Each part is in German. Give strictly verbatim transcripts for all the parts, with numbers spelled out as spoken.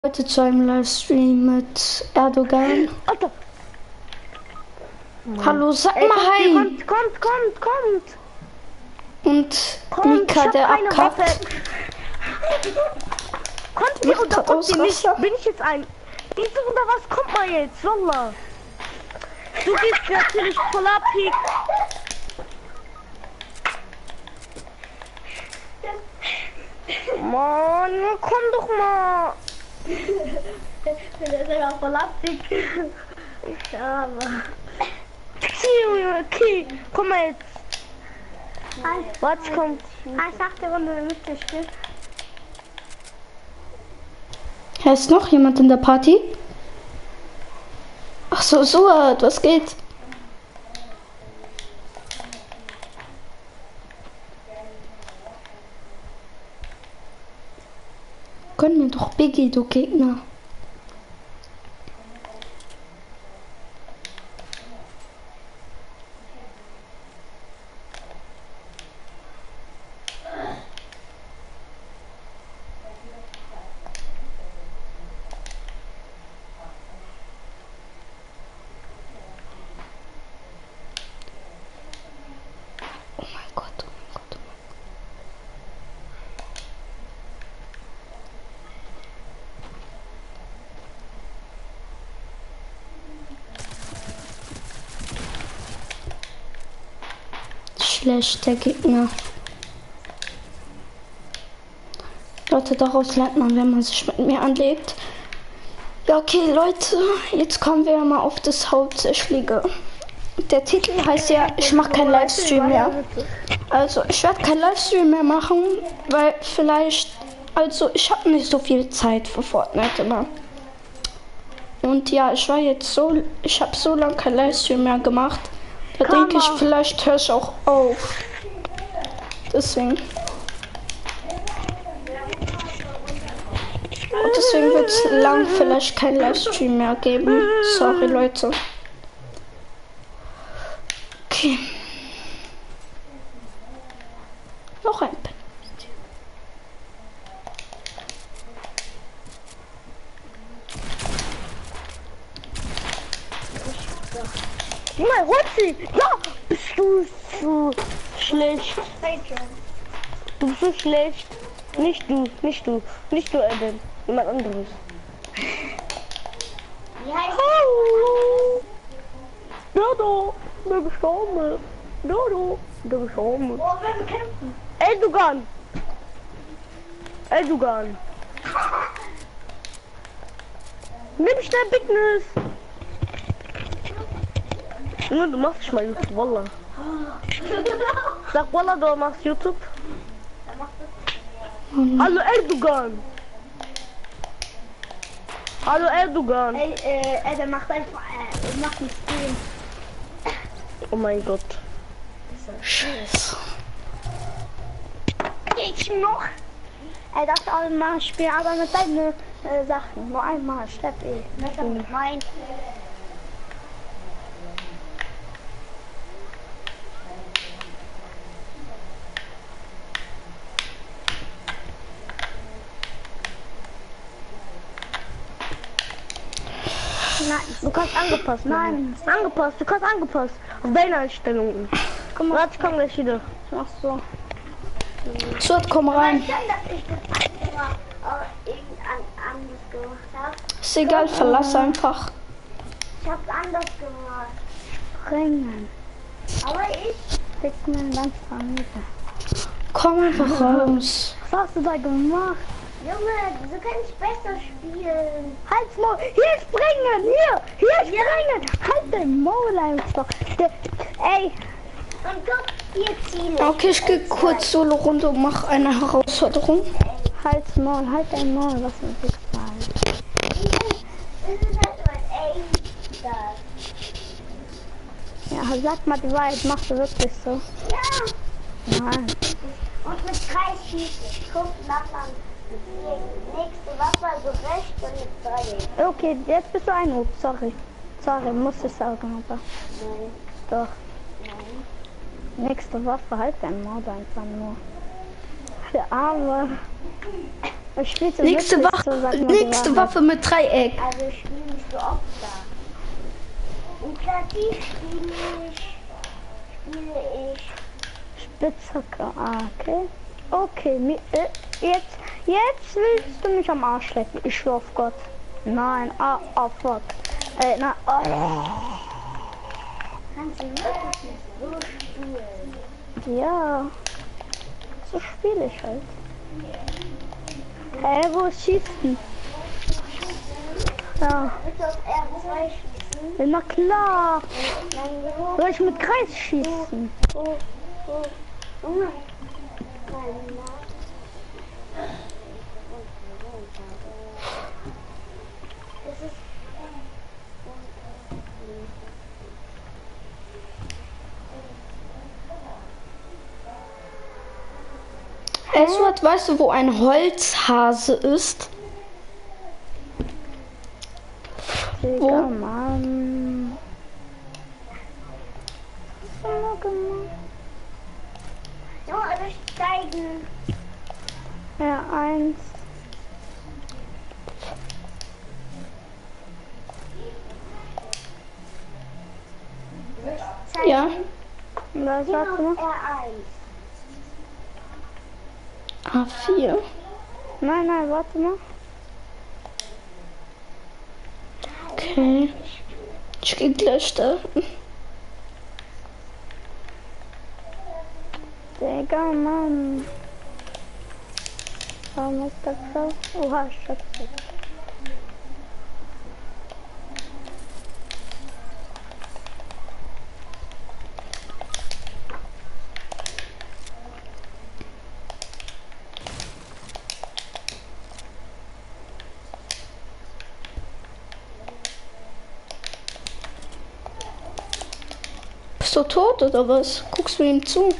Heute zu einem Livestream mit Erdogan. Alter. Hallo, sag Ey, mal kommt, hi. Kommt, kommt, kommt, kommt. Und Kommt, Mika, der abkackt. Kommt ihr oder grad kommt ihr nicht? Ausraster. Bin ich jetzt ein... Wieso oder was kommt mal jetzt? Wallah. Du bist natürlich voll abhängig. Mann, komm doch mal. Das ist ja voll abdick. Ja, aber... Okay, komm mal jetzt. Was kommt? Ich dachte, wenn du mitgespielt. Ja, ist noch jemand in der Party? Ach so, Suat, was geht? Gönn mir doch Biggie, du Gegner. Oh mein Gott, oh mein Gott, oh mein Gott. Schlechter Gegner. Leute, daraus lernt man, wenn man sich mit mir anlegt. Ja, okay, Leute, jetzt kommen wir mal auf das Hauptsächliche. Der Titel heißt ja, ich mache keinen Livestream mehr. Also, ich werde keinen Livestream mehr machen, weil vielleicht, also ich habe nicht so viel Zeit für Fortnite immer. Und ja, ich war jetzt so, ich habe so lange keinen Livestream mehr gemacht. Da denke ich, vielleicht höre ich auch auf. Deswegen. Und deswegen wird es lang vielleicht kein Livestream mehr geben. Sorry, Leute. Okay. Noch ein Pen. Junge, hol sie! Ja! Bist du so schlecht? Du bist so schlecht. Nicht du, nicht du, nicht du, Eden. Jemand anderes. Wie heißt Hallo! Dodo! Der gestorben. Dodo! Der gestorben. Oh, wir kämpfen. Erdogan! Erdogan! Nimm schnell Bigness! Junge, du machst nicht mal YouTube, Wallah. Sag Wallah, du machst YouTube. Hallo Erdogan! Hallo Erdogan! Ey, äh, der macht einfach, äh, macht einen Stream. Oh mein Gott. Scheiße. Ich noch. Er dachte auch mal spielen, aber mit seinen äh, Sachen. Nur einmal, Steffi. Nein. Nein. Du kannst angepasst machen. Nein. Angepasst, du kannst angepasst. Auf deine Einstellungen. Guck mal. Warte, ich komm gleich wieder. Ach so. Suat, komm rein. Ich kann, dass ich das immer äh, irgendein anders gemacht habe. Ist egal, verlass einfach. Ich hab's anders gemacht. Bringen. Aber ich Fick mir ganz Familie. Komm einfach raus. Was hast du da gemacht? Junge, so kann ich besser spielen. Halt's Maul. Hier springen! Hier! Hier springen! Halt dein Maul einfach. Der, ey! Und guck, hier Ziele. Okay, ich gehe kurz solo runter und mache eine Herausforderung. Halt's Maul, halt dein Maul, was mir gefallen. Das ist halt mein Aim. Das. Ja, sag mal die Wahrheit, machst du wirklich so? Ja. Nein. Und mit drei Schießen. Guck, nach lang. Nächste Waffe, also rechts und mit drei. Okay, jetzt bist du ein Noob, sorry. Sorry, muss ich sagen, aber. Nein. Doch. Nein. Nächste Waffe, halt dein Maul einfach nur. Der Arme. Ich spiele so Nächste, wirklich Wach so, sag mal die nächste Wahrheit. Waffe mit Dreieck. Also ich spiele nicht so oft da. Und kreativ spiele ich, spiele ich. Spitzhacke, ah, okay. Okay, mi- äh, jetzt, jetzt willst du mich am Arsch lecken. Ich schwör auf Gott. Nein, ah, oh fuck. Äh, na, oh. Kannst du wirklich nicht so spielen? Ja. So spiele ich halt. Hä, wo ist Schießen? Ja. Willst du auf R zwei schießen? Na klar. Dann so. Soll ich mit Kreis schießen? So, so. Junge. Nein, nein. Das ist. Edward, weißt du, wo ein Holzhase ist? Digga, Wo? Mann. Was haben wir gemacht? Junge, durchsteigen. Ja, eins. Durchsteigen. Ja. Und das Geh warte auf mal. R eins. A vier. Nein, nein, warte mal. Okay. Ich geh gleich da. Digga, Mann. Warum ist das so? Oha, Schatz. Bist du tot oder was? Guckst du ihm zu?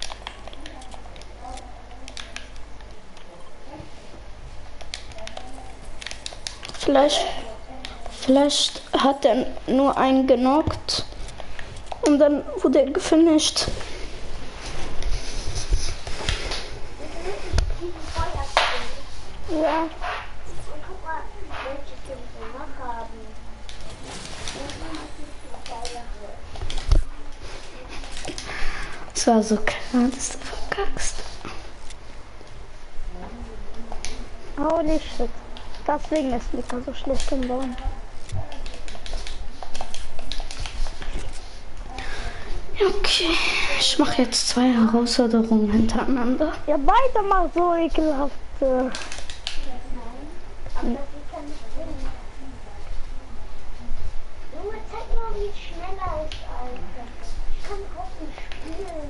Vielleicht, vielleicht hat er nur einen genockt und dann wurde er gefinisht. Ja. Und guck mal, welche wir noch haben. Es war so klar, dass du verkackst. Holy shit. Deswegen ist Mika so schlecht im Bauen. Okay, ich mache jetzt zwei Herausforderungen hintereinander. Ja, beide mal so ekelhaft. äh. Aber sie kann nicht gewinnen. Junge, zeig mal, wie es schneller ist, Alter. Ich kann auch nicht spielen.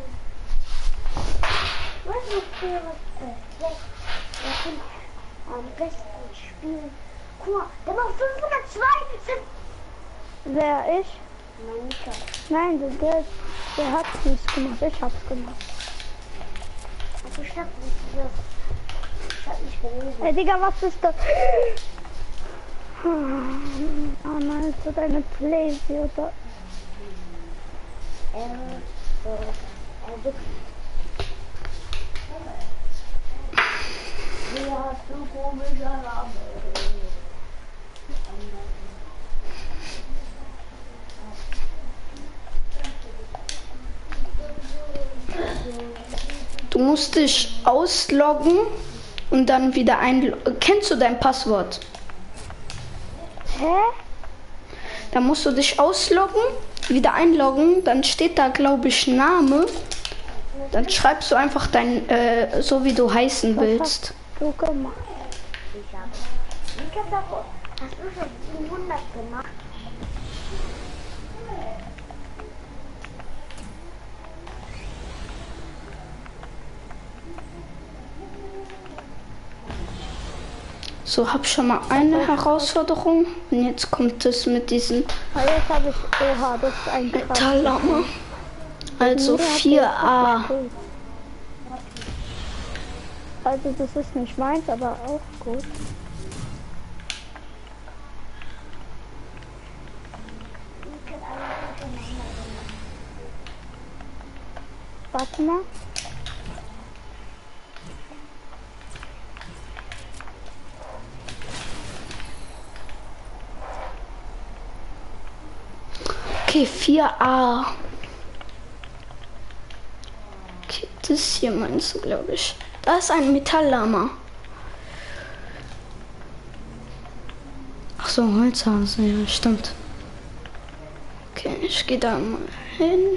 Was ist für was perfekt? Ich kann am besten spielen. Guck mal, der macht fünfhundertzwei. Wer, ich? Mein Mika. Nein, der, der, der hat nichts gemacht. Ich hab's gemacht. Also ich hab nicht das. Ich hab nicht gelesen. Ey, Digga, was ist das? Oh nein, ist das eine Playsee oder? Ähm, so. Also. Wie hast du komischer Name? Du musst dich ausloggen und dann wieder einloggen. Kennst du dein Passwort? Hä? Da musst du dich ausloggen, wieder einloggen, dann steht da, glaube ich, Name. Dann schreibst du einfach dein, äh, so wie du heißen willst. Du gemacht. Ich habe. Mika, davor. Hast du schon siebenhundert gemacht? So, hab schon mal eine Herausforderung. Und jetzt kommt es mit diesem Ah, jetzt habe ich. Oha, das ist ein krass. Metallhammer. Also vier a. Also das ist nicht meins, aber auch gut. Warte mal. Okay, vier a. Okay, das hier meinst du, glaube ich. Da ist ein Metalllama. Ach so, Holzhase, ja, stimmt. Okay, ich gehe da mal hin.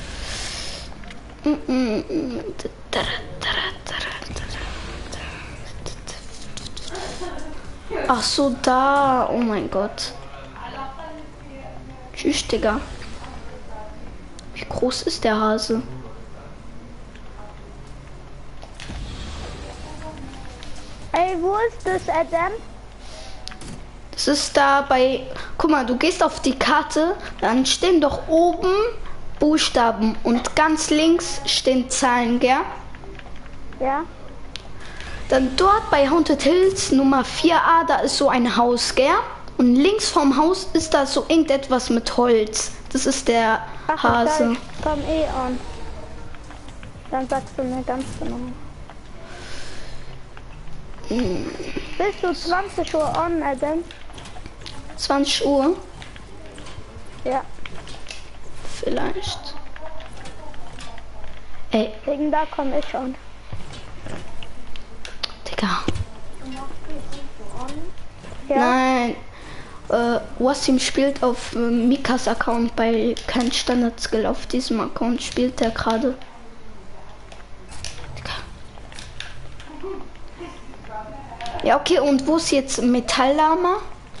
Ach so, da. Oh mein Gott. Tschüss, Digga. Wie groß ist der Hase? Ey, wo ist das, Adam? Das ist da bei... Guck mal, du gehst auf die Karte, dann stehen doch oben Buchstaben und ganz links stehen Zahlen, gell? Ja. Dann dort bei Haunted Hills Nummer vier a, da ist so ein Haus, gell? Und links vom Haus ist da so irgendetwas mit Holz. Das ist der Ach, Hase. Ich komm eh an. Dann sagst du mir ganz genau. Hm. Bist du zwanzig Uhr on, Adam? zwanzig Uhr? Ja. Vielleicht. Ey, Wegen da komm ich an. Digga. Ja. Nein. Äh, Wasim spielt auf äh, Mikas Account bei kein Standard Skill. Auf diesem Account spielt er gerade. Ja, okay, und wo ist jetzt Metalllama?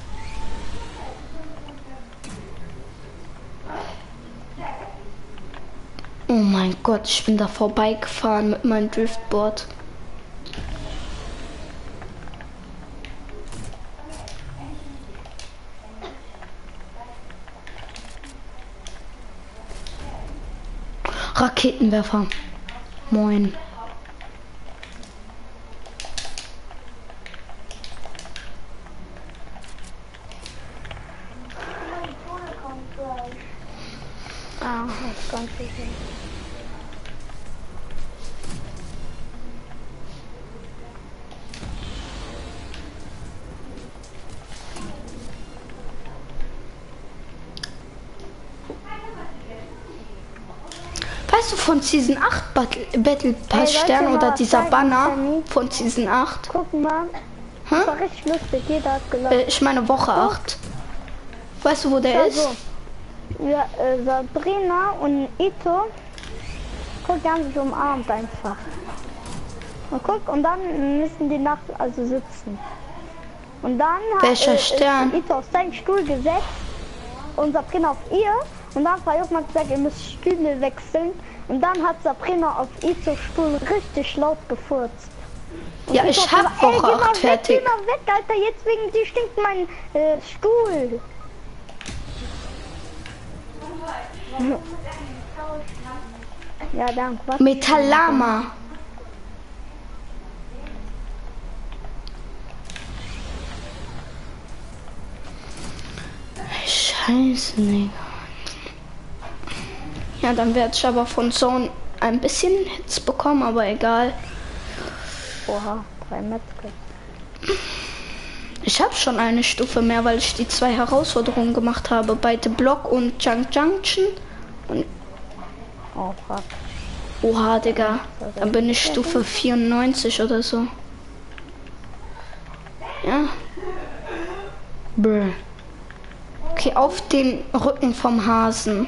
Oh mein Gott, ich bin da vorbeigefahren mit meinem Driftboard. Raketenwerfer. Moin. Ah, das ist ganz easy. Weißt du von Season acht Battle, Battle Pass Ey, soll ich Stern dir oder mal dieser zeigen, Banner Sammy? von Season acht? Guck mal. Hm? Das war richtig lustig. Jeder hat gelacht. Äh, ich meine Woche acht. Weißt du, wo der ist? Also, ja, äh, Sabrina und Ito. Guck, die haben sich umarmt einfach. Und guck, und dann müssen die nach, also sitzen. Und dann Welcher hat, Stern? ist Ito auf seinen Stuhl gesetzt und Sabrina auf ihr. Und dann hat Jungmann gesagt, ihr müsst Stühle wechseln. Und dann hat Sabrina auf Itos Stuhl richtig laut gefurzt. Und Ja, Ito ich hat hab gesagt, Woche ey, geh mal acht weg, fertig. Geh mal weg, Alter, jetzt wegen dir stinkt mein äh, Stuhl. Ja, danke. Was? Metalllama. Scheiße, Digga. Ja, dann werde ich aber von Zone ein bisschen Hits bekommen, aber egal. Oha, drei Metzger. Ich habe schon eine Stufe mehr, weil ich die zwei Herausforderungen gemacht habe. Bei The Block und Junk Junction. Und Oh, fuck. oha, Digga. Dann bin ich Stufe vierundneunzig oder so. Ja. Brr. Okay, auf den Rücken vom Hasen.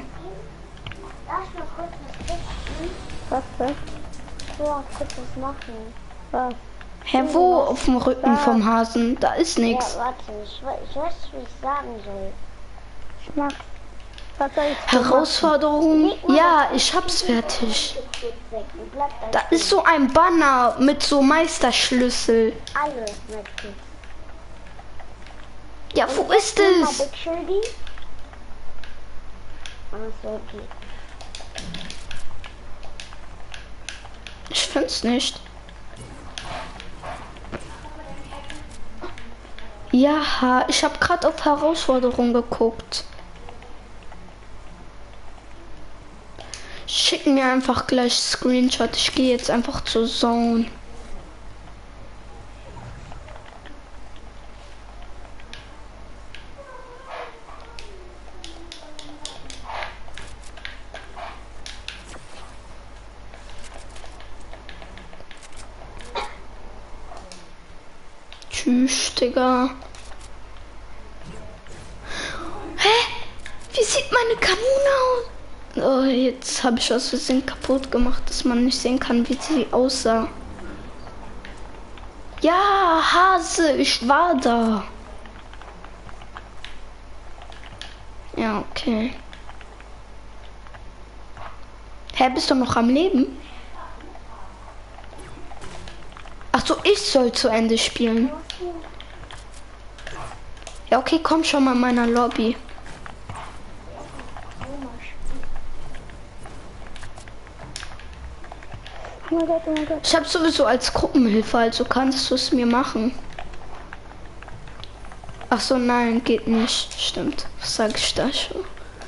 Was das? Ja, kurz was machen. Was? Hä, wo auf dem Rücken vom Hasen? Da ist Ja, nichts. warte, ich, we- ich weiß, wie ich sagen soll. Ich mag. Was soll ich tun? Herausforderung? Ja, ich hab's fertig. Kurz weg und bleibt Da ist so ein Banner mit so Meisterschlüssel. alle Medkits. Ja, wo ist Mal es? Big Shirley. Also, okay. Ich find's nicht. Ja, ich habe gerade auf Herausforderung geguckt. Schicken mir einfach gleich Screenshot. Ich gehe jetzt einfach zur Zone. nicht, Digga. Hä? Wie sieht meine Kanone aus? Oh, jetzt habe ich aus Versehen kaputt gemacht, dass man nicht sehen kann, wie sie aussah. Ja, Hase, ich war da. Ja, okay. Hä, bist du noch am Leben? Ach so, ich soll zu Ende spielen. Ja, okay, komm schon mal in meiner Lobby. Oh mein Gott, oh mein Gott. Ich habe sowieso als Gruppenhilfe, also kannst du es mir machen. Ach so, nein, geht nicht. Stimmt. Was sag ich da schon?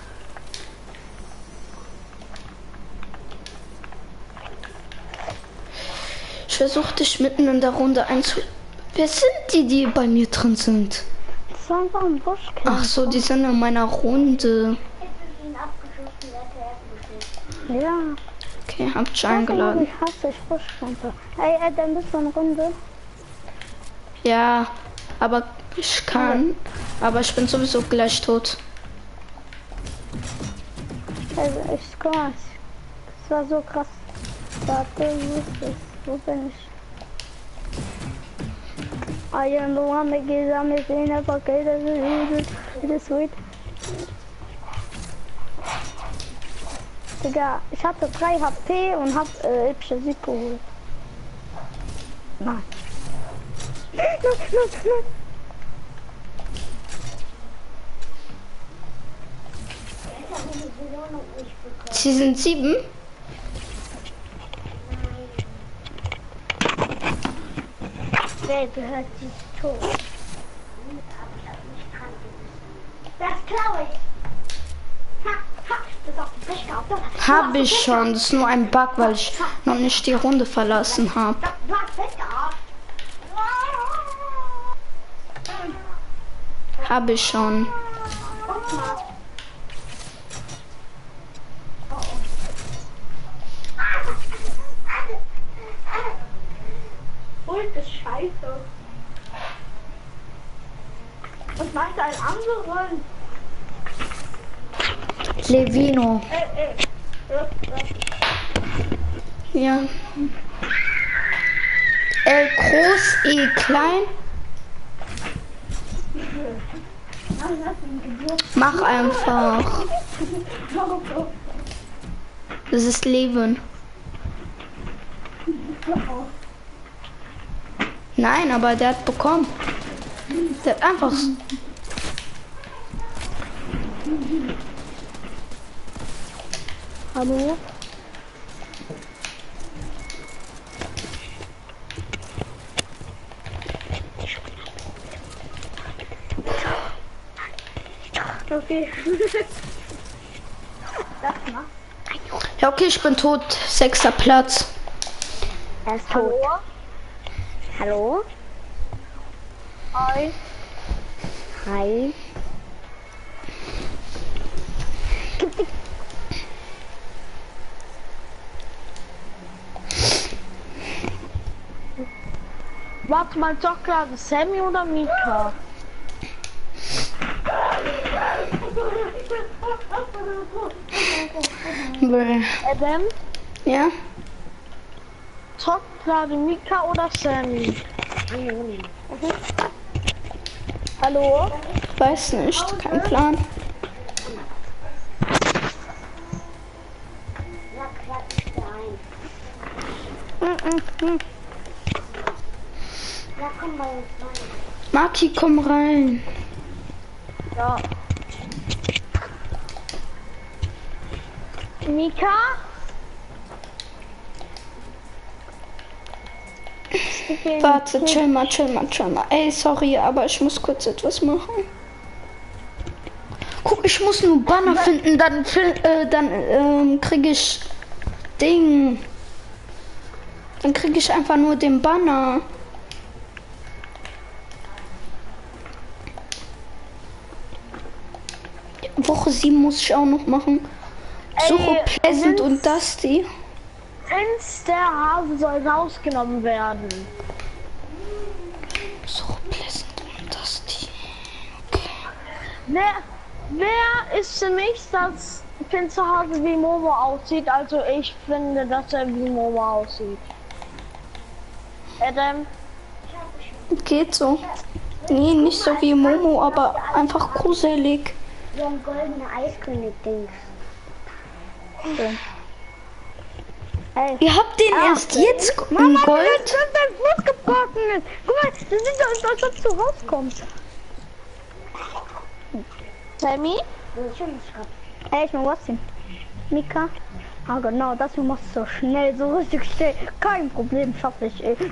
Ich versuche dich mitten in der Runde einzu... Wer sind die, die bei mir drin sind? Das war einfach ein Buschkämpfer. Ach so, die sind in meiner Runde. Ja. Okay, hab ich eingeladen. Ich hasse ich Buschkämpfer. Ey, ey, dann bist du in Runde. Ja, aber ich kann. Aber ich bin sowieso gleich tot. Also, ich guck mal. Das war so krass. Warte, wo ist es? Wo bin ich? I am the one that gives on me saying that okay, das ist it is sweet. Digga, ich hatte drei H P und hab äh, hübsche Sieg geholt. Nein. Nein, nein, nein. Sie sind sieben. Wer gehört sie tot? Das glaube ich. Ha, ha, das ist auch die Pech gehabt. Habe ich schon. Das ist nur ein Bug, weil ich noch nicht die Runde verlassen habe. Du hast Pech gehabt. Habe ich schon. Guck mal. Ult ist scheiße. Und macht einen anderen. Levino. Äh, äh. Ja. L groß, E klein. Mach einfach. Das ist Leben. Nein, aber der hat bekommen. Der hat einfach. Hallo? Okay. Das macht. Ja, okay, ich bin tot. Sechster Platz. Er ist tot. Hallo? Hi. Hi. Warte mal, doch gerade Sammy oder Mika? Adam? Ja? Zockt gerade Mika oder Sammy? Hallo? Weiß nicht, kein Plan. Maki, komm rein. Ja. Mika? Warte, chill mal, chill mal, chill mal. Ey, sorry, aber ich muss kurz etwas machen. Guck, ich muss nur Banner finden, dann, äh, dann ähm, kriege ich Ding. Dann kriege ich einfach nur den Banner. Woche sieben muss ich auch noch machen. Suche Ey, Pleasant Vince- und Dusty. Vince, der Hase soll rausgenommen werden. Suche Pleasant. Wer, wer ist für mich, dass Finn zu Hause wie Momo aussieht? Also ich finde, dass er wie Momo aussieht. Adam? Geht so. Nee, nicht so wie Momo, aber einfach gruselig. So ein goldener Eiskönig-Dings. So. Ey. Ihr habt den Ah, erst jetzt in Mama, Gold? jetzt wird dein Fuß gebrochen. Guck mal, das sieht aus, als ob du rauskommst. Sammy? Ey, ich mach was denn? Mika? Ah, genau, das machst du so schnell, so richtig schnell. Kein Problem, schaff ich, ey.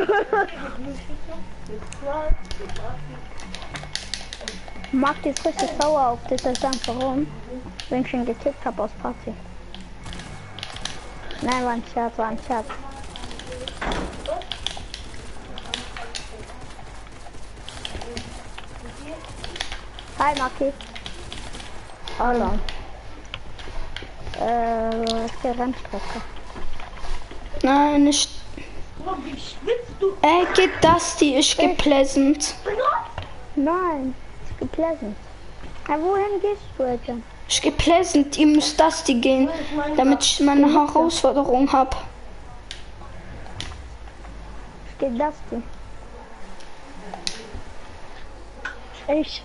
Mag die ist richtig sauer auf dich, das ist warum? Wenn ich ihn getippt habe aus Party. Nein, war ein Scherz, war ein Scherz. Hi, Maki. Hallo. Äh, ist der Rennstrecke. Nein, nicht. Äh, geht das, die ist gepleasant. Nein, ist gepleasant. Ja, wohin gehst du jetzt? Ich gepleasant, ihr müsst das die gehen, damit ich meine Herausforderung habe. Ich geh das die. Ich.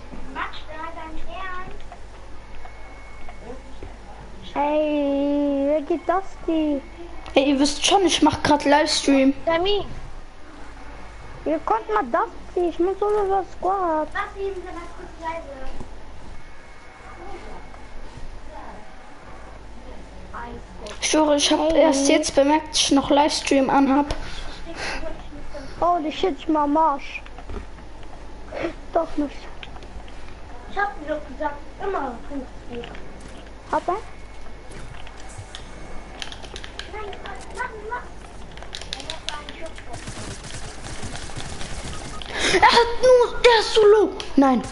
Ey, wer geht das die? Ey, ihr wisst schon, ich mach gerade Livestream. Sammy? Ihr könnt mal das die. Ich muss solo was Squad. Was eben so ganz kurz leise. Ich schwöre, ich habe erst jetzt bemerkt, dass ich noch Livestream anhab. Oh, die shit, ich mal Marsch. Doch nicht. Ich hab dir doch gesagt, immer fünfzig. Hat er? Nein, mach, mach. Er hat nur, er ist so low. Nein.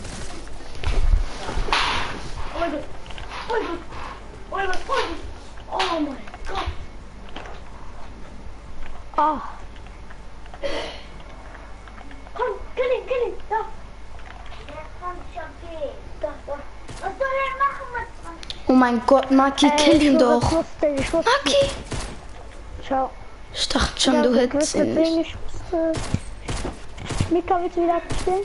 Oh mein Gott. Ah, Komm, kill ihn, kill ihn. Da. Der kommt schon viel. Da, da. Was soll er machen mit zwanzig? Oh mein Gott, Maki, ey, kill ich ihn wusste, doch. Ich wusste, ich wusste. Maki. Ciao. Ich dachte schon, Ja, du ich hättest wusste, ihn deswegen nicht. ich wusste. Mika, willst du wieder spielen?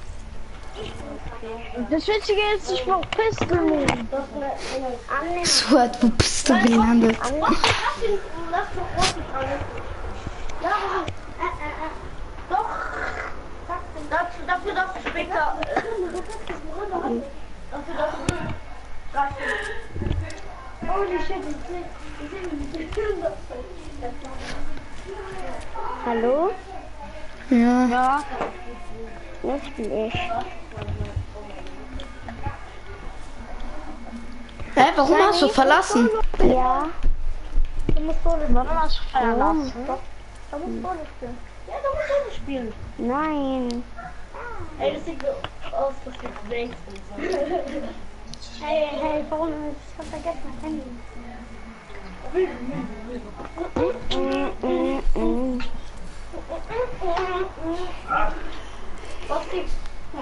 Das Witzige ist, ich brauch Pistol Move. Annehmen. So, wo bist du gelandet? Lass ihn, lass doch roten an. Ja, äh, äh, äh. Doch. Dafür, dafür darfst du später. Dafür darfst du. Holy shit, ich sehe Hallo? Ja. Ja. Jetzt spiel ich. Hä, warum hast du verlassen? Ja. Du musst Solo spielen. Warum hast du verlassen? Du musst Solo spielen. Ja, du musst Solo spielen. Nein. Ey, das sieht so aus, dass wir Blanks sind. Hey, hey, warum? Ich hab vergessen mein Handy. Mm, mm, mm. Was gibt's?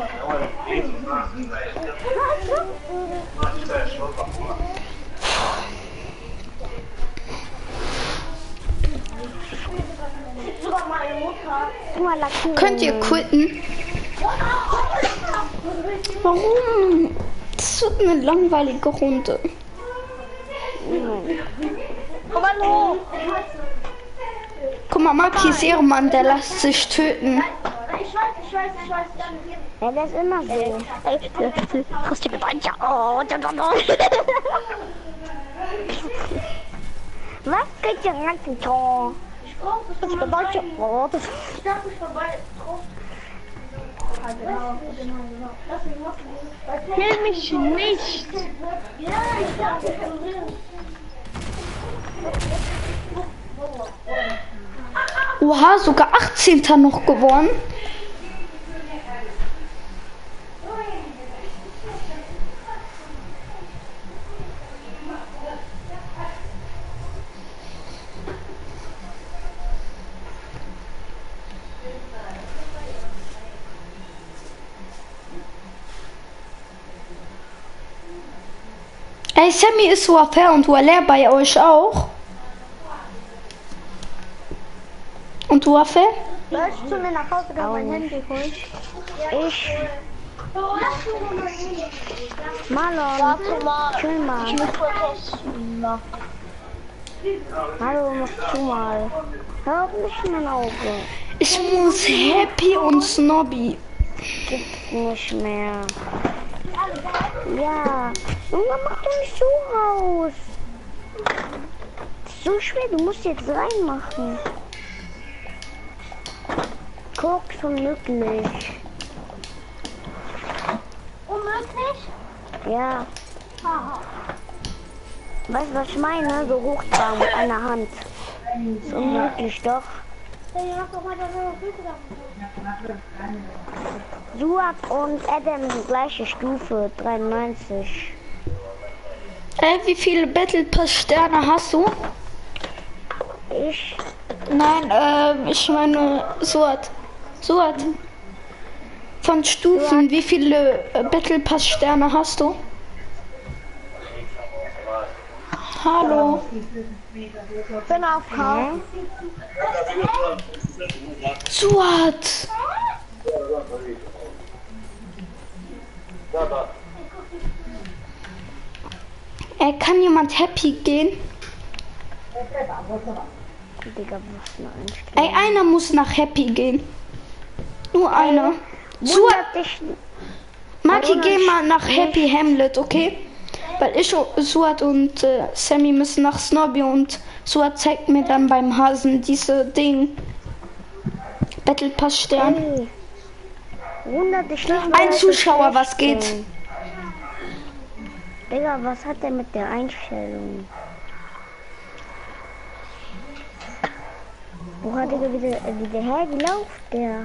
Sogar meine Mutter. Guck mal, Lack. Könnt ihr quitten? Warum? Das wird eine langweilige Runde. Komm mal hoch. Guck mal, Maki ist Ehrenmann, der lässt sich töten. Ich weiß, ich weiß, ich weiß. Ja, der ist immer so. Lustige Beine. Oh, da, da, da. Was geht hier ganzen Tor? Ich brauch das Das schon mal bedeutet zeigen. Rot. Ich darf mich vorbei drauf. Ah, genau, genau, genau. Lass mich machen. Kill mich nicht. Ja, ich darf dich verlieren. Oha, sogar achtzehnter noch gewonnen. Ey, Sammy ist so fair und Wale bei euch auch. Und du fair? Sollst du mir nach Hause gehen, mein Handy holen? Ich. Marlon, Warte mal. chill mal. Ich muss kurz was. Hallo, mach du mal. Hör auf mich in mein Auge. Ich muss Happy und Snobby. Gibt's nicht mehr. Ja. Junge, mach doch nicht so raus. Das ist so schwer, du musst jetzt reinmachen. Guck, so möglich. Unmöglich? Ja. Weißt du, was ich meine? So hochtragen mit einer Hand. Ist unmöglich, doch. Suat und Adam die gleiche Stufe, dreiundneunzig. Ey, wie viele Battle Pass Sterne hast du? Ich, Nein, ähm, ich meine Sword. Sword. Von Stufen, wie viele äh, Battle Pass Sterne hast du? Hallo. Bin auf K. Sword. Ey, kann jemand happy gehen? Digga, was für eine Einstellung. Ey, einer muss nach happy gehen. Nur einer. Sword. Wundert dich, Maki, geh mal nach Happy Hamlet, okay? Weil ich, Suat und äh, Sammy müssen nach Snobby und Suat zeigt mir dann beim Hasen diese Ding. Battle Pass Stern. ey, wundert dich nicht, Ein weil Zuschauer, ich was geht? bin. Digga, was hat der mit der Einstellung? Wo hat der wieder, äh, wieder hergelaufen, der?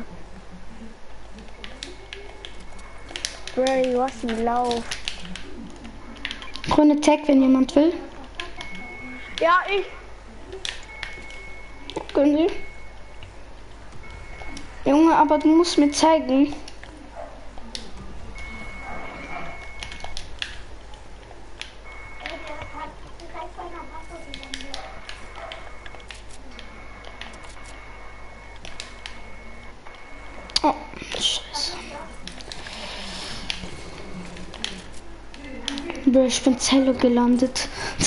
Brady, was ein Lauf. Grüne Tag, wenn jemand will. Ja, ich. Können Sie? Junge, aber du musst mir zeigen. Oh, scheiße. Bro, ich bin Zello gelandet.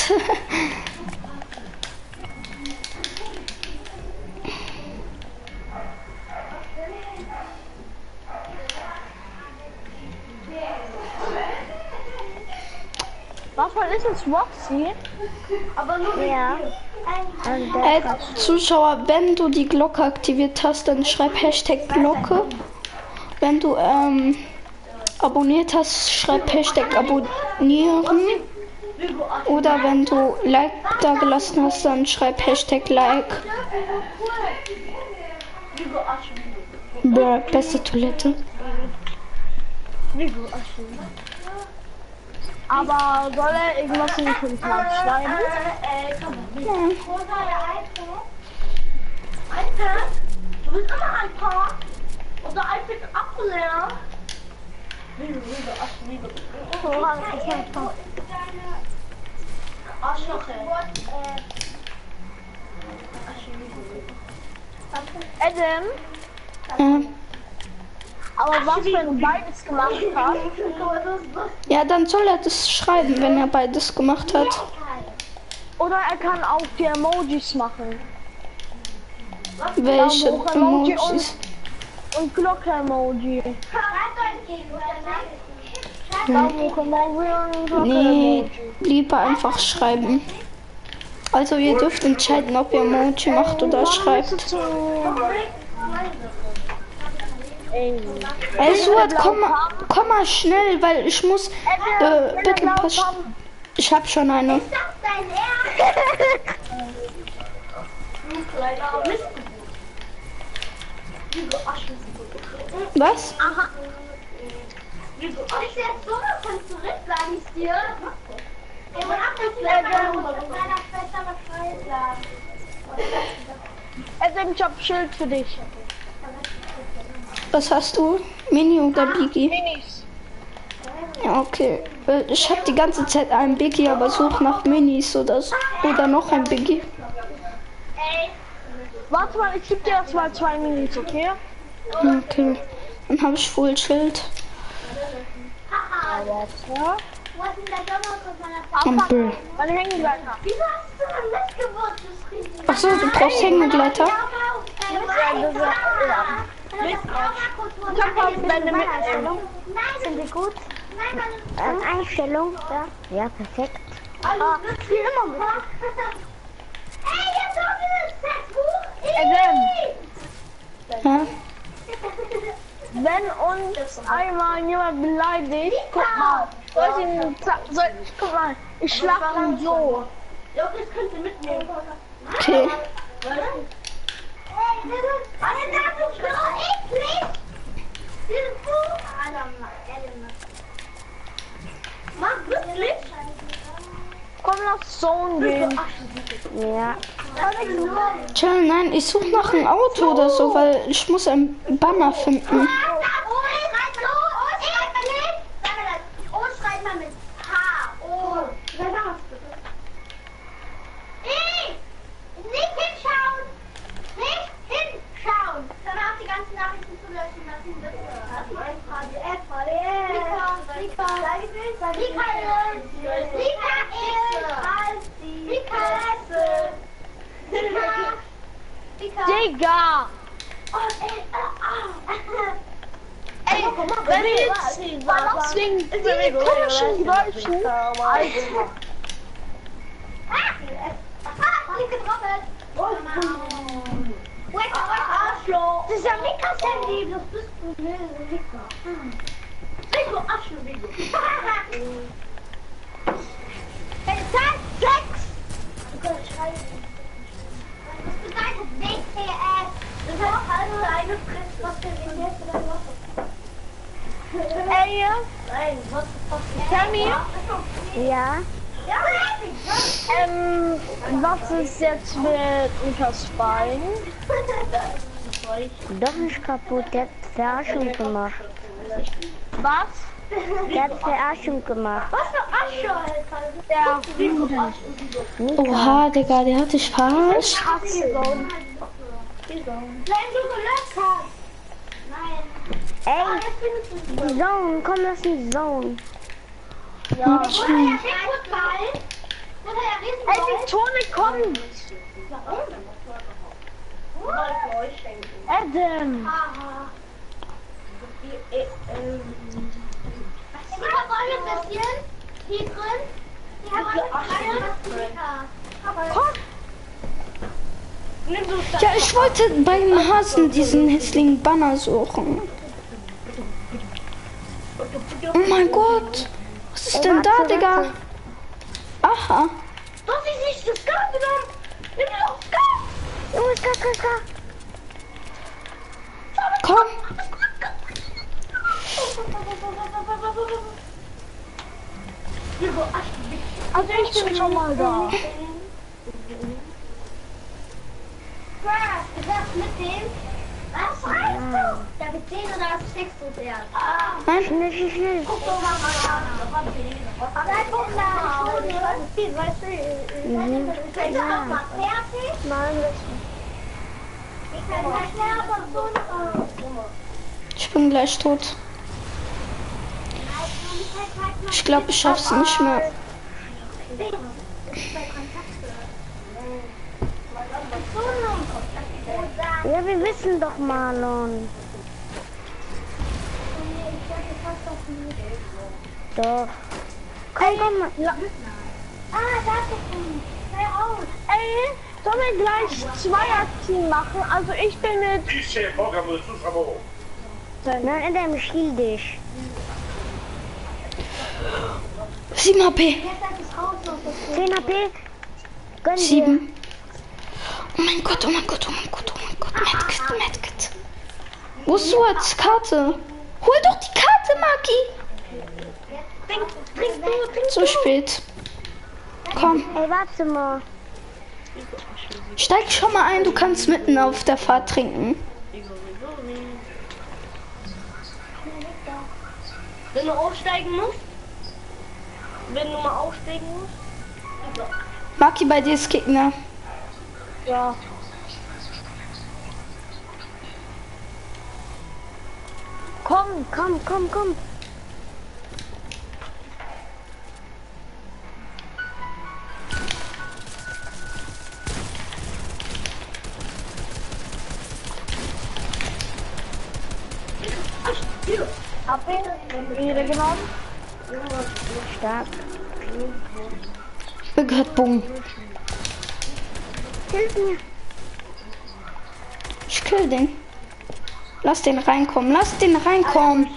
Was war ist jetzt Roxy? Aber nur Ja. Und der Äh, Zuschauer, wenn du die Glocke aktiviert hast, dann schreib Hashtag Glocke. Wenn du ähm, abonniert hast, schreib Hashtag abonnieren. Oder wenn du Like da gelassen hast, dann schreib Hashtag Like. Bäh, beste Toilette. Aber soll er irgendwas in den Kommentar schreiben? Äh, komm. Ja. iPad? Du bist immer ein Paar. Unser iPad ist Akku leer. Arschloch, Adam, Äh, aber was, wenn beides gemacht hat? ja, dann soll er das schreiben, wenn er beides gemacht hat. Oder er kann auch die Emojis machen. Welche Daumen hoch Emoji Emojis? Und Glocke-Emoji. Daumen hoch Emoji und Nee, Glocke-Emoji. lieber einfach schreiben. Also ihr dürft entscheiden, ob ihr Emoji macht oder schreibt. Ey, Suat, komm mal, komm mal schnell, weil ich muss äh, Battle Pass. Ich hab schon eine. Was? Aha. Ich jetzt so was kannst du recht sagen, ich dir. Ja, aber ab das Level muss meiner Schwester was Neues sagen. Adam, ich hab Schild für dich. Was hast du? Mini oder Biggie? Minis. Ja, okay. Äh, Ich habe die ganze Zeit einen Biggie, aber such nach Minis oder so. Oder noch ein Biggie. Warte mal, ich gebe dir das mal zwei Minuten, okay? Okay. Dann habe ich Full Schild. Ja. Wo ist denn der Donnerkopf meiner Und Bö. Meine Hängegleiter. Wieso hast du denn mitgewurzt? Das riecht nicht. Achso, du brauchst Hängegleiter. Ich hab auch meine Mitnehmen. Sind die gut? Nein, meine Ähm, Einstellung? Ja. Ja, perfekt. Ah, das ist immer mit. Ey, jetzt haben wir das Buch. Adam, Ja. wenn uns einmal jemand beleidigt, guck mal. Soll ich ihn, soll ich, guck mal, ich schlag ihn so. Ja, das könnt ihr mitnehmen. Okay. Ey, das ist eine Nase, so eklig. Dieses Buch. Adam, Adam. Mach wirklich? Komm, lass Zone gehen. Ja. Tja, nein, ich suche nach einem Auto oder so, weil ich muss einen Banner finden. O schreibt man mit H. O. Nicht hinschauen! Nicht hinschauen! Danach die ganzen Nachrichten zu löschen lassen. Das Digga! Ey, wenn wir jetzt Balancing die komischen Deutschen, Alter. Arschloch! Das ist ja Mikas Handy, das bist du, ne, Mika. Rico, Arschloch, Rico. Hey, Zeit, sechs! Du kannst schreiben. Was bedeutet W T S? Das heißt halt deine Fresse, was der W T S oder was? Ey, Nein, was ist Sammy, Ja. Ja, ähm, was ist jetzt mit Mikas Bein? Doch nicht kaputt. Der hat Verarschung gemacht. Was? Der hat Verarschung gemacht. was für Asche, Alter. Der Oha, Digga, der hat dich verarscht. Hassel. Wenn du gelöscht hast. Nein. Ey, Jetzt findest du die Zone. Komm, lass die Zone. Ja. Wurde der Riesenball? Wurde der Ey, Riesenball? die Tone kommt. Adam. Haha. Die Kontrolle ein bisschen. Hier drin. Die haben alle Kleine. Komm. Ja, ich wollte beim Hasen diesen hässlichen Banner suchen. Oh mein Gott. Was ist denn da, Digga? Aha. Du hast dich nicht das Gas genommen. Nimm dir doch das Gas. Junge, K, K, K. Komm. Also ich bin schon mal da. Du sagst mit dem. Was schreibst du? Der mit dem oder das Text und der. Nein. Schnell, schnell, schnell. Guck doch mal nach. Nein, guck nach. Weißt du, Mhm. Seid ihr auch mal fertig? Nein, das Ich kann gleich schnell auf den Boden. Ich bin gleich tot. Ich glaube, ich schaff's nicht mehr. Ja, wir wissen doch, Marlon. Doch. Komm, komm. Ah, da ist es. Sei raus. Ey, sollen wir gleich Zweier-Team machen? Also ich bin mit... Nein, Adam, schiel dich. sieben H P. Jetzt ist es raus. zehn H P. Gönn dir. sieben. Oh mein Gott, oh mein Gott, oh mein Gott, oh mein Gott. Medkit, Medkit. Wo ist du als Karte? Hol doch die Karte, Maki. Trink, trink du, trink Zu spät. Komm, Ey, warte mal. steig schon mal ein, du kannst mitten auf der Fahrt trinken. Wenn du aussteigen musst. Wenn du mal aussteigen musst. Maki, bei dir ist Gegner. Ja. Komm, komm, komm, komm. Hab ihn wieder genommen. Stark. Gehört Boom. Hilf mir. Ich kill den. Lass den reinkommen. Lass den reinkommen.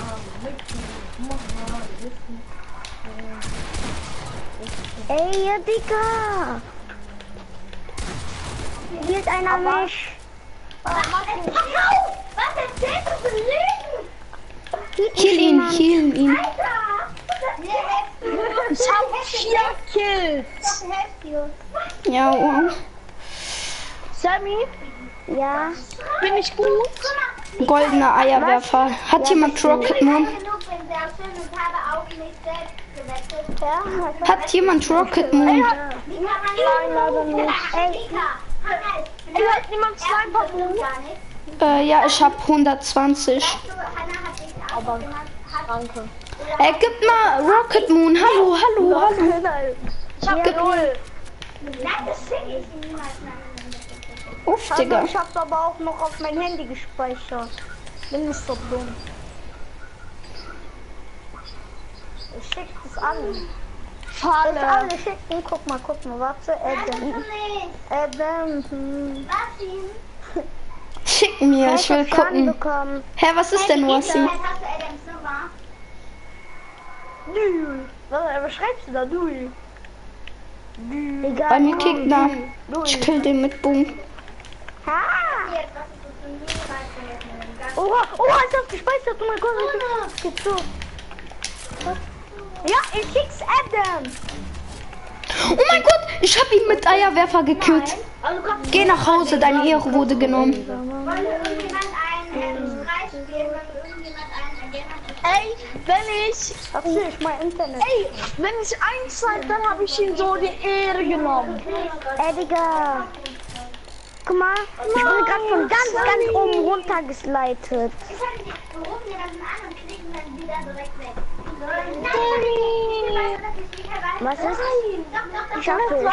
Ey, ja, Digga. Hier ist einer mich. Was erzählst du für Lügen? Heal ihn, heal ihn. Ich hab vier Kills. Ja, wow. Sammy, Ja. bin ich gut? Goldener Eierwerfer. Hat jemand Rocket Moon? Ja. Hat jemand Rocket Moon? Nein, leider nicht. Ey, Hört niemand Sniper? Äh, ja, ich hab hundertzwanzig. Aber danke. Ey, gib mal Rocket Moon. Hallo, hallo, hallo. Ich hab null. Uff, also Digga. ich hab's aber auch noch auf mein Handy gespeichert. Bin nicht so dumm. Ich schick das an. Falle. Alle schicken, guck mal, guck mal, warte, Adam. Adam, hm. Schick mir, ich will gucken. Bekommen. Hä, was ist denn, Wassi? Null. Was schreibst du da? Null. Egal. Bei mir Gegner. Ich kill den mit Boom. Ha! Oha, oha, ist das gespeichert? Oh mein Gott, das geht so. Ja, ich schick's Adam. Oh mein Gott, ich hab ihn mit Eierwerfer gekillt. Geh nach Hause, deine Ehre wurde genommen. Weil irgendjemand einen Preis spielt, weil irgendjemand einen Agenda Ey, wenn ich. Erzähl ich mein Internet. Ey, wenn ich eins zeig, dann habe ich ihn so die Ehre genommen. Ey, Digga. Guck mal, ich bin gerade von ganz, ganz oben runter geslidet. Ich kann nicht, warum wir das an und klicken dann wieder direkt weg. Was ist? Doch, doch, doch. Ich schaff es.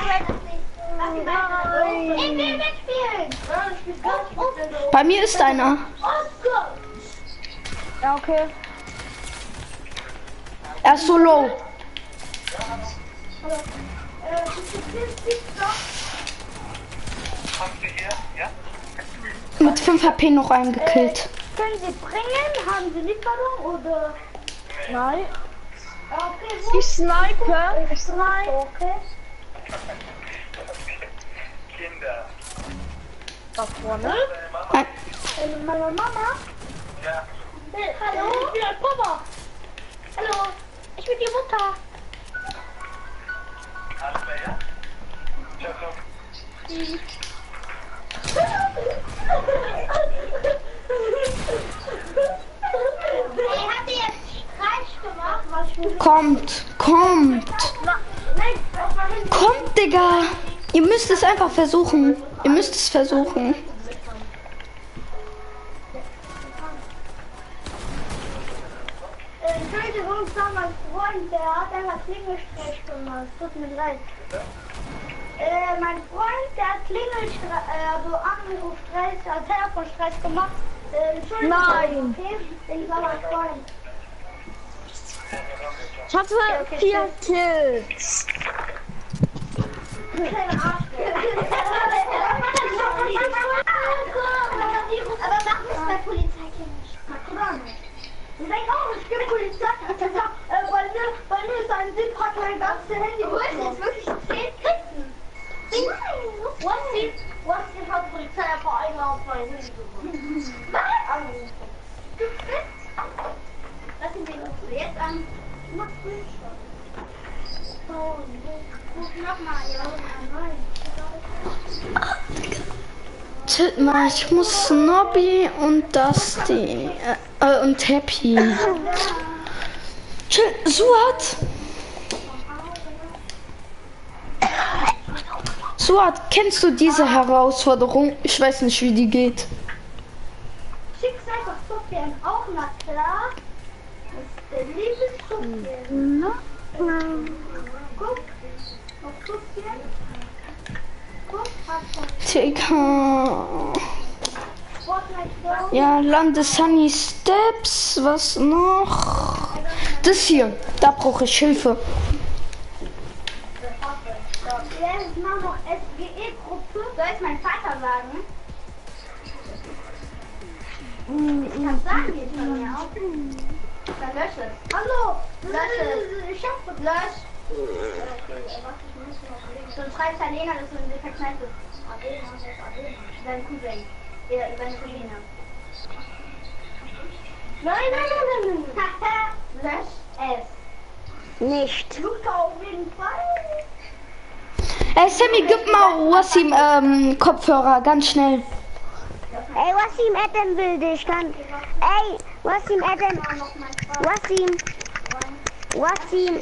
Ich will mitspielen. Bei mir ist einer. Ja, okay. Er ist so low. Mit fünf H P noch einen gekillt. Können Sie bringen? Haben Sie Lieferung oder? Nein. Okay, wo? Ich snipe. Ich snipe. Okay. Kinder. Da vorne. Nein. Und meine Mama? Ja. Hey, hallo? Ich bin ein Papa. Hallo, ich bin die Mutter. Alles klar, ja? Ciao, ciao. Hey, habt ihr jetzt Streich gemacht? Was ich Kommt, kommt. Kommt, Digga. Ihr müsst es einfach versuchen. Ihr müsst es versuchen. Entschuldigung, das war mein Freund, der hat einfach Klingelstreich gemacht. Tut mir leid. Äh, mein Freund, der hat Klingelstreich, äh, also Anrufstreich, also Telefonstreich gemacht. Äh, Entschuldigung. Nein. Okay? Ich war mein Freund. Ich hatte vier Kills. Kleiner Arsch. Aber mach das bei Polizei nicht. Ich denke auch, ich bin Polizei. äh, bei mir, bei mir ist ein Sieb, hat mein ganzes Handy. Du holst jetzt wirklich zehn Kisten. Nein, Was sie, was sie hat Polizei einfach einmal auf mein Handy gemacht. was? Du kriegst. Lass ihn den rufst du jetzt an. Mach Screenshot. Ruf nochmal, ja. Tilt mal, ich muss Snobby und Dusty äh, äh, und Happy. Chill, Suat. Suat, kennst du diese Herausforderung? Ich weiß nicht, wie die geht. Schicksal doch Sofian auch, na klar. Das ist der liebe Sofian. Guck, auf Sofian. Guck, hat schon Digga. Fortnite. Ja, lande Sunny Steps. Was noch? Das hier. Da brauche ich Hilfe. Jetzt machen noch S G E-Gruppe. Soll ich meinen Vater sagen? Ich kann sagen, jetzt von mir auch. Dann lösch es. Hallo! Lösch es. Ich hab es. Lösch. So schreibst Alena, dass du in der verknallt bist. Dein Cousin. Ja, deine Cousine. Nein, nein, nein, nein, nein. Lösch es. Nicht. Luca auf jeden Fall. Ey, Sammy, gib mal Wassim ähm, Kopfhörer, ganz schnell. Ey, Wassim, Adam will dich. Kann... Ey, Wassim, Adam. Wassim. Wassim.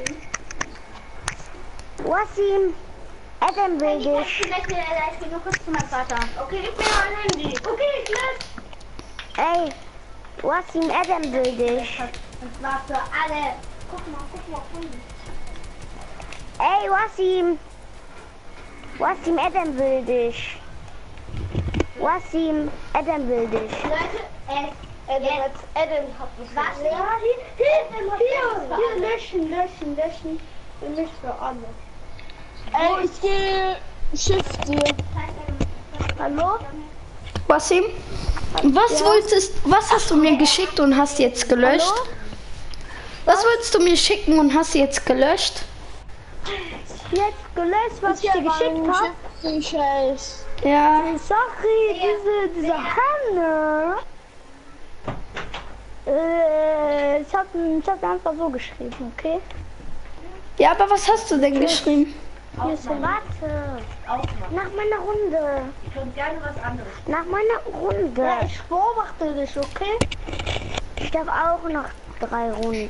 Wassim. Adam will dich. Ich gehe nur kurz zu meinem Vater. Okay, gib mir mein Handy. Okay, ich lösche. Ey, Wassim, Adam will dich. Das war für alle. Guck mal, guck mal, guck mal. Ey, Wassim. Wassim, Adam will dich. Wassim, Adam will dich. Leute, es Adam, Adam hat mich was? Ja, hier, hier, hier, löschen, löschen, löschen. Für mich, für alle. Ey, ich gehe Shift hier. Hallo? Wassim? Was wolltest, was hast du mir geschickt und hast jetzt gelöscht? Hallo? Was wolltest du mir schicken und hast jetzt gelöscht? Jetzt gelöscht, was ich dir geschickt habe. Scheiß. Ja. Sorry, diese, diese Hanne. Äh, ich hab, ich hab einfach so geschrieben, okay? Ja, aber was hast du denn geschrieben? Hier ist warte. Nach meiner Runde. Ich würde gerne was anderes. Nach meiner Runde. Ja, ich beobachte dich, okay? Ich darf auch noch drei Runden.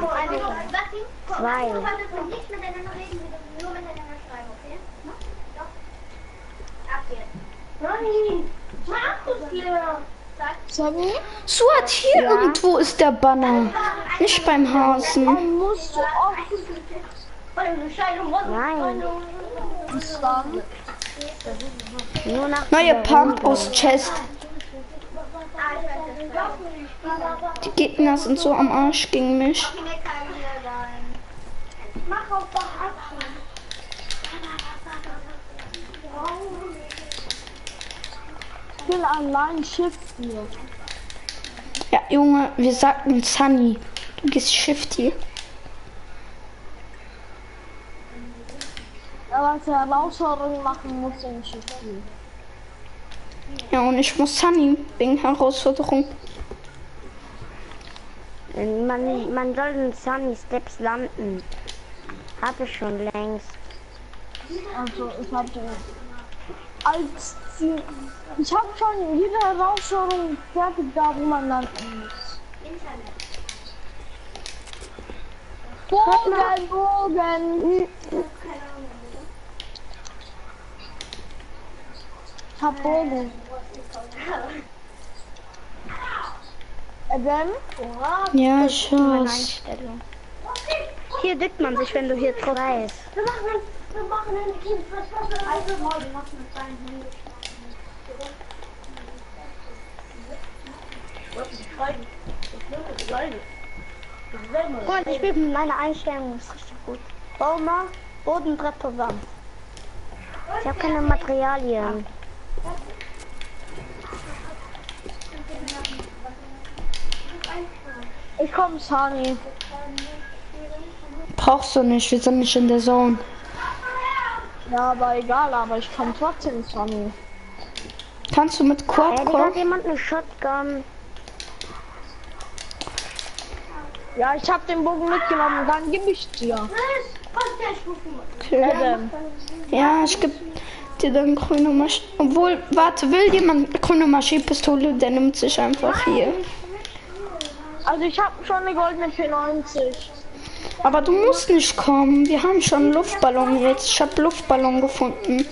Zwei. Du solltest nicht miteinander reden, nur miteinander schreiben, okay? Ne? Doch. Ab jetzt. Nein! Mach das leer! Sammy? Suat, hier irgendwo ist der Banner. Nicht beim Hasen. Dann musst du auch Nein. sagen. Nur nach Neue dieser Pump Runde. aus Chest. Die Gegner sind so am Arsch gegen mich. Mach auf das Action. Ich bin an meinem Shift hier. Ja, Junge, wir sagten Sunny. Du gehst Shifty. Aber als er Herausforderungen machen muss, in Shift hier. Ja, und ich muss Sunny wegen Herausforderung. Man, man soll in Sunny Steps landen. Hab ich schon längst. Also, ich hab den als Ziel. Ich hab schon jede Herausforderung fertig, da wo man landen muss. Bogen, Bogen! Ich hab Bogen. Adam? Ja, Schuss. Einstellung. Hier dickt man sich, wenn du hier drauf weißt. Wir machen ein, wir machen ein Team. Also, wir machen mit seinen Händen. Guck mal, ich spiele mit meiner Einstellung, ist richtig gut. Bau mal Bodenbrett zusammen. Ich habe keine Materialien. Ich komm, Sunny. Brauchst du nicht, wir sind nicht in der Zone. Ja, aber egal, aber ich komm trotzdem, Sunny. Kannst du mit Quad Hey, hat kommen? jemand eine Shotgun? Ja, ich hab den Bogen mitgenommen, dann gebe ich dir. Okay. Adam. Ja, ich geb dir dann grüne Maschine. Obwohl, warte, will jemand grüne Maschinenpistole, der nimmt sich einfach hier. Also ich habe schon eine goldene P neunzig. Aber du musst nicht kommen. Wir haben schon einen Luftballon jetzt. Ich habe Luftballon gefunden.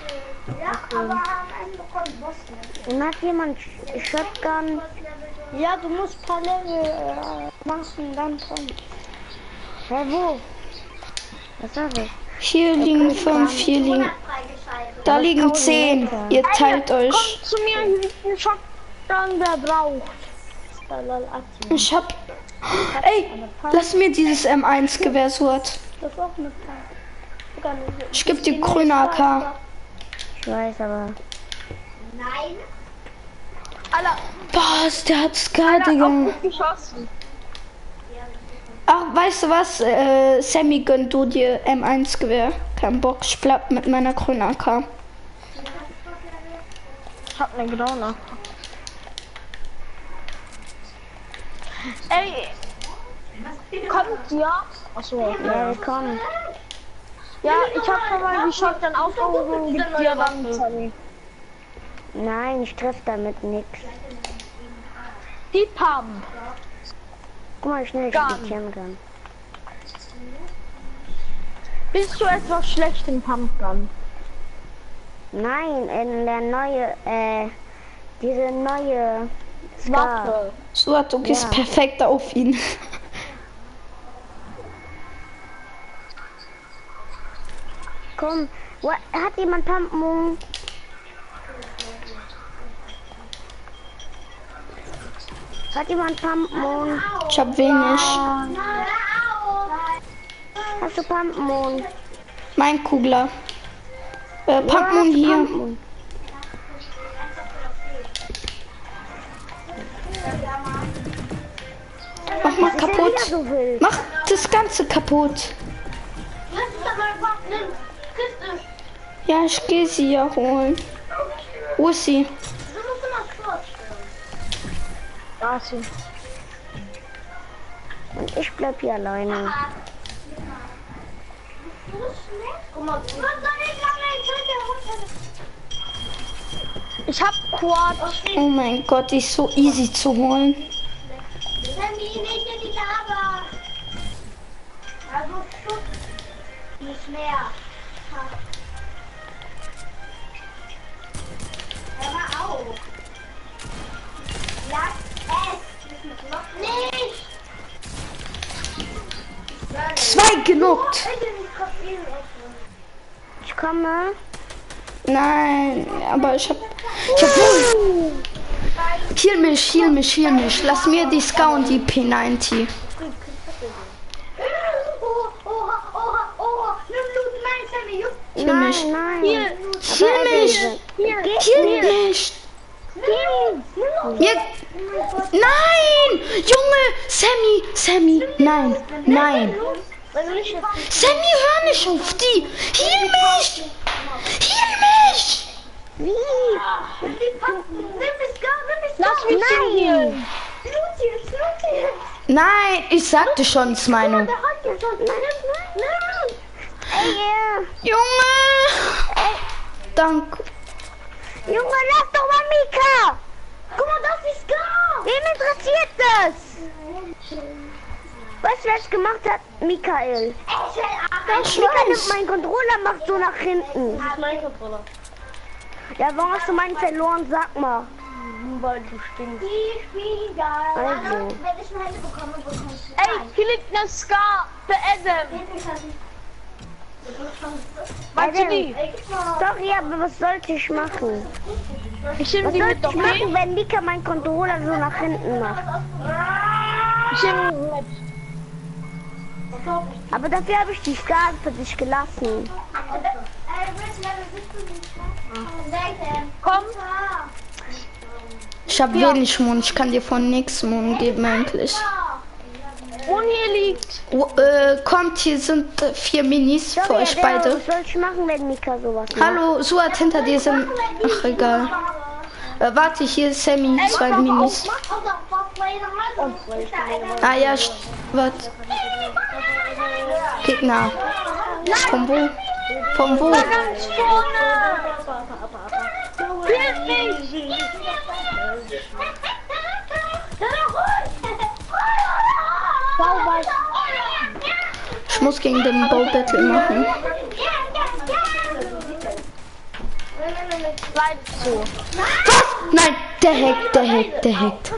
Und hat jemand Shotgun? Ja, du musst ein paar Level äh, machen, dann komm. Hä, wo? Was war das? Hier liegen fünf, hier liegen. Da liegen zehn. Ihr teilt euch. Kommt zu mir, hier liegt ein Shotgun, wer braucht. Ich hab. Ey, lass mir dieses M eins Gewehr Suat. Das ist auch eine Frage. Ich geb dir grüne A K. Ich weiß, aber... Nein. Alter, Was, der hat Scar, Digga. gut geschossen. Ach, weißt du was? Äh, Sammy, gönn du dir M eins Gewehr. Kein Bock, ich bleib mit meiner grünen A K. Ich hab ne Graune. Ey, kommt ja. Achso, Ja, komm. ja, ich hab schon mal die Shotgun aufgehoben und gib dir dann, Sammy. Nein, ich treffe damit nichts. Die Pump. Guck mal, wie schnell ich Gun. editieren kann. Bist du etwas schlecht im Pumpgun? Nein, in der neue, äh, diese neue Scar. Waffe. Suat, du gehst Ja. perfekt auf ihn. Komm, wo, hat jemand Pumpmon? Hat jemand Pumpmon? Ich hab wenig. Hast du Pumpmon? Mein Kugler. Äh, Pumpmon hier. Pumpmon. Mach mal Ist der wieder kaputt. so wild? Mach das Ganze kaputt. Lass es aber einfach eine Kiste. Ja, ich gehe sie ja holen. Wo ist sie? Du musst immer kurz. Da ist sie. Und ich bleib hier alleine. Guck mal, was soll ich lange Ich hab Quad. Oh mein Gott, die ist so easy zu holen. Sammy, nicht in die Lava. Also Schutz. Nicht mehr. Hör mal auf. Lass es. Noch nicht. Zwei genuckt. Bitte nicht kopieren. Ich komme. Nein, aber ich hab. Ich hab wohl. Heal mich, heal mich, heal mich. Lass mir die Scar und die P neunzig. Oha, oha, oha, oha. Nimm Loot, nein, Sammy. Jupp. Heal mich. Nein. Hier. Heal mich. Heal mich. Jetzt. Nein! Junge! Sammy! Sammy! Nein! Nein! Sammy, hör nicht auf die! Heal mich! Heal mich! Wie? Nimm es gar, nimm es Lass mich hier. Loot jetzt, Loot jetzt. Nein, ich sagte schon, es ist meine. Der hat ja schon. Nein, nein. Ey, yeah. Junge! Danke. Junge, lass doch mal Mika! Guck mal, das ist gar. Wem interessiert das? Weißt du, wer es gemacht hat? Michael. Ich will auch. Ich Mika nimmt weiß. meinen Controller, macht so nach hinten. Das ist mein Controller. Ja, warum hast du meinen verloren? Sag mal. Weil du stinkst. Die Spieler. Also. Wenn ich eine Hände bekomme, bekommst du. Ey, hier liegt eine Scar für Adam. Weißt du die? Sorry, aber was sollte ich machen? Ich nehme Was die sollte mit, ich okay? machen, wenn Mika meinen Controller so nach hinten macht? Ich nehme die mit. Aber dafür habe ich die Scar für dich gelassen. Komm. Ich hab wenig Mund, ich kann dir von nichts Mund geben eigentlich. Und hier liegt. Oh, äh, kommt, hier sind äh, vier Minis für Sorry, euch Adele, beide. was soll ich machen, wenn Mika sowas macht? Hallo, Suat, hinter dir sind. Ach, egal. Äh, warte, hier ist Sammy, zwei Minis. Ah ja, st- warte. Gegner. Von wo? Von wo? Ganz vorne. Hilf mich. Sauber. Ich muss gegen den Bow Battle machen. Was? Nein, der hackt, der hackt, der hackt.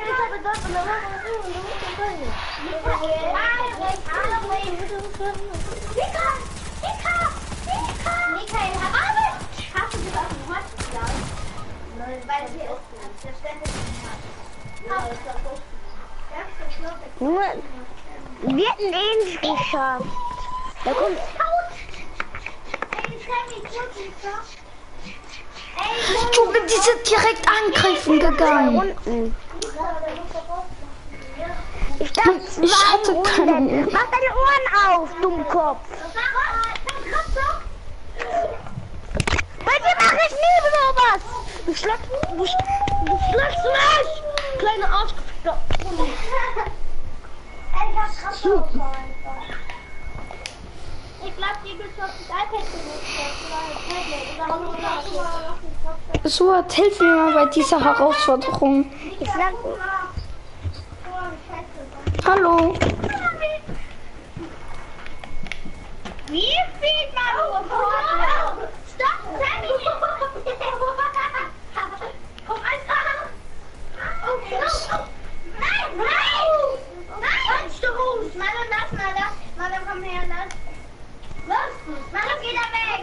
Nur, wir hätten eh nicht geschafft. Da kommt... Junge, die sind direkt angreifen gegangen. Unten. Ich, dachte, Ich hatte keine Ohren. Mach deine Ohren auf, Dummkopf. Bei dir mache ich nie sowas. Du schlägst, du, sch- du schlägst mich. Kleine Arschgeficker. Ich glaube, die gibt es auf das iPad benutzt. Suat, hilf mir mal bei dieser Herausforderung. Ich sag, Hallo. Wie viel man Stopp, Sammy! Komm einfach! Oh, no. Nein, nein! Nein! Kannst du raus! Manu, lass mal das! Manu, komm her, lass! Los! Manu, geh da weg!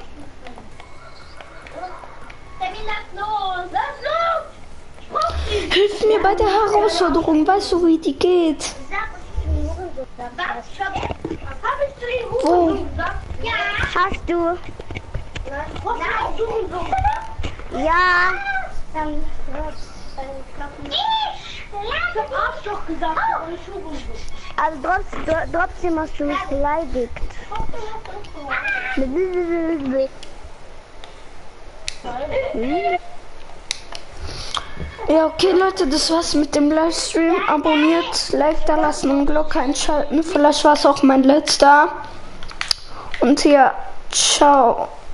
Sammy, lass los! Lass los! Hilf mir bei der Herausforderung. Weißt du, wie die geht? Sag, was? Hab ich zu den Wo? Huren gesagt? Ja! hast du? Nein, suchen so! Ja. Dann ich! Ich hab Arschloch gesagt, aber ich suche so. Also trotzdem, trotzdem hast du mich beleidigt. Ja, okay, Leute, das war's mit dem Livestream. Abonniert, Like da lassen und Glocke einschalten. Vielleicht war es auch mein letzter. Und ja, ciao.